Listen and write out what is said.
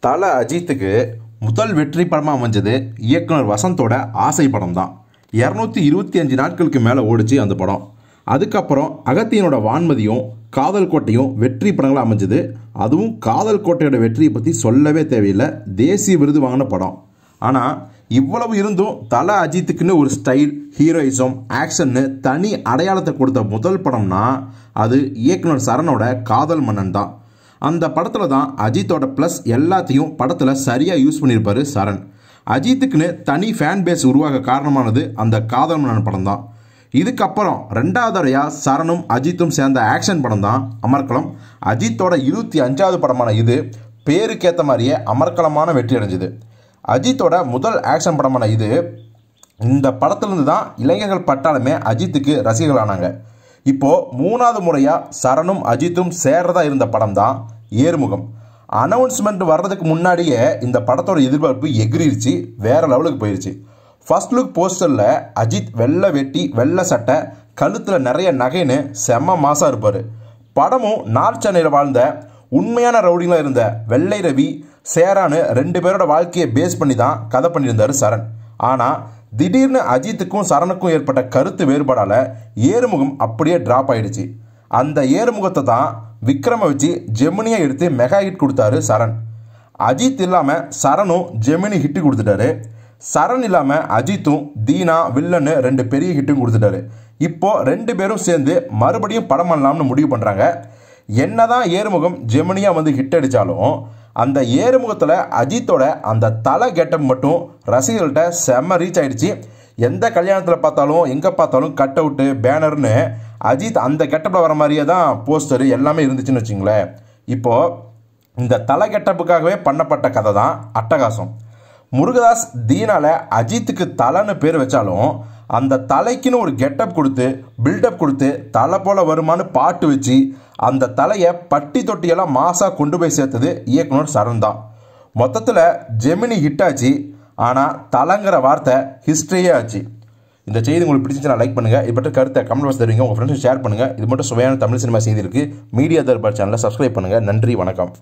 தல அஜித்துக்கு முதல் வெற்றி படமாக அமைஞ்சது இயக்குனர் வசந்தோட ஆசை படம் தான். 225 நாட்களுக்கு மேலே ஓடிச்சு அந்த படம். அதுக்கப்புறம் அகத்தியனோட வான்மதியும் காதல் கோட்டையும் வெற்றி படங்களாக அமைஞ்சது. அதுவும் காதல் கோட்டையோட வெற்றியை பற்றி சொல்லவே தேவையில்லை, தேசிய விருது வாங்கின படம். ஆனால் இவ்வளவு இருந்தும் தல அஜித்துக்குன்னு ஒரு ஸ்டைல், ஹீரோயிசம், ஆக்ஷன்னு தனி அடையாளத்தை கொடுத்த முதல் படம்னா அது இயக்குனர் சரணோட காதல் மன்னன் தான். அந்த படத்தில் தான் அஜித்தோட ப்ளஸ் எல்லாத்தையும் படத்தில் சரியாக யூஸ் பண்ணியிருப்பார் சரண். அஜித்துக்குன்னு தனி ஃபேன் பேஸ் உருவாக காரணமானது அந்த காதல் மன்னன் படம் தான். இதுக்கப்புறம் ரெண்டாவது தடவையாக சரணும் அஜித்தும் சேர்ந்த ஆக்ஷன் படம் தான் அமர்க்களம். அஜித்தோட 25வது படமான இது பேருக்கேற்ற மாதிரியே அமர்க்களமான வெற்றி அடைஞ்சுது. அஜித்தோட முதல் ஆக்ஷன் படமான இது, இந்த படத்துலேருந்து தான் இளைஞர்கள் பட்டாலுமே அஜித்துக்கு ரசிகர்களானாங்க. இப்போது 3வது முறையாக சரணும் அஜித்தும் சேர்றதா இருந்த படம் தான் ஏறுமுகம். அனௌன்ஸ்மெண்ட் வர்றதுக்கு முன்னாடியே இந்த படத்தோட எதிர்பார்ப்பு எகிரிருச்சு, வேற லெவலுக்கு போயிடுச்சு. ஃபர்ஸ்ட் லுக் போஸ்டரில் அஜித் வெள்ளை வேட்டி, வெள்ளை சட்டை, கழுத்தில் நிறைய நகைன்னு செம்ம மாசாக இருப்பார். படமும் நார்த் சென்னையில் வாழ்ந்த உண்மையான ரவுடிங்களாக இருந்த வெள்ளை ரவி, சேரானு 2 பேரோட வாழ்க்கையை பேஸ் பண்ணி தான் கதை பண்ணியிருந்தார் சரண். ஆனால் திடீர்னு அஜித்துக்கும் சரணுக்கும் ஏற்பட்ட கருத்து வேறுபாடால் ஏறுமுகம் அப்படியே ட்ராப் ஆயிடுச்சு. அந்த ஏறுமுகத்தை தான் விக்ரமை வச்சு ஜெமினியை எடுத்து மெகா ஹிட் கொடுத்தாரு சரண். அஜித் இல்லாமல் சரணும் ஜெமினி ஹிட்டு கொடுத்துட்டாரு. சரண் இல்லாமல் அஜித்தும் தீனா, வில்லன்னு 2 பெரிய ஹிட்டும் கொடுத்துட்டாரு. இப்போது 2 பேரும் சேர்ந்து மறுபடியும் படம் பண்ணலாம்னு முடிவு பண்ணுறாங்க. என்னதான் ஏறுமுகம் ஜெமினியாக வந்து ஹிட் அடித்தாலும் அந்த ஏறுமுகத்தில் அஜித்தோட அந்த தலை கெட்டப் மட்டும் ரசிகர்கள்ட்ட செம்ம ரீச் ஆகிடுச்சு. எந்த கல்யாணத்தில் பார்த்தாலும், எங்கே பார்த்தாலும் கட் அவுட்டு, பேனர்னு அஜித் அந்த கெட்டப்பில் வர மாதிரியே தான் போஸ்டரு எல்லாமே இருந்துச்சுன்னு வச்சுங்களேன். இப்போது இந்த தலை கெட்டப்புக்காகவே பண்ணப்பட்ட கதை தான் அட்டகாசம். முருகதாஸ் தீனால அஜித்துக்கு தலைன்னு பேர் வச்சாலும் அந்த தலைக்குன்னு ஒரு கெட்டப் கொடுத்து, பில்டப் கொடுத்து, தலை போல வருமானு பாட்டு வச்சு அந்த தலையை பட்டி தொட்டியெல்லாம் மாசாக கொண்டு போய் சேர்த்தது இயக்குனர் சரண் தான். மொத்தத்தில் ஜெமினி ஹிட் ஆச்சு, ஆனால் தலைங்கிற வார்த்தை ஹிஸ்ட்ரியே ஆச்சு. இந்த செய்தி உங்களுக்கு பிடிச்சிச்சுன்னா லைக் பண்ணுங்கள். இது பற்றி கருத்தை கமெண்ட் பாக்ஸ் தருவீங்க, உங்கள் ஃப்ரெண்ட்ஸ் ஷேர் பண்ணுங்கள். இது மட்டும் சுவையான தமிழ் சினிமா செய்தி இருக்குது. மீடியா தர்பார் சேனலை சப்ஸ்கிரைப் பண்ணுங்கள். நன்றி, வணக்கம்.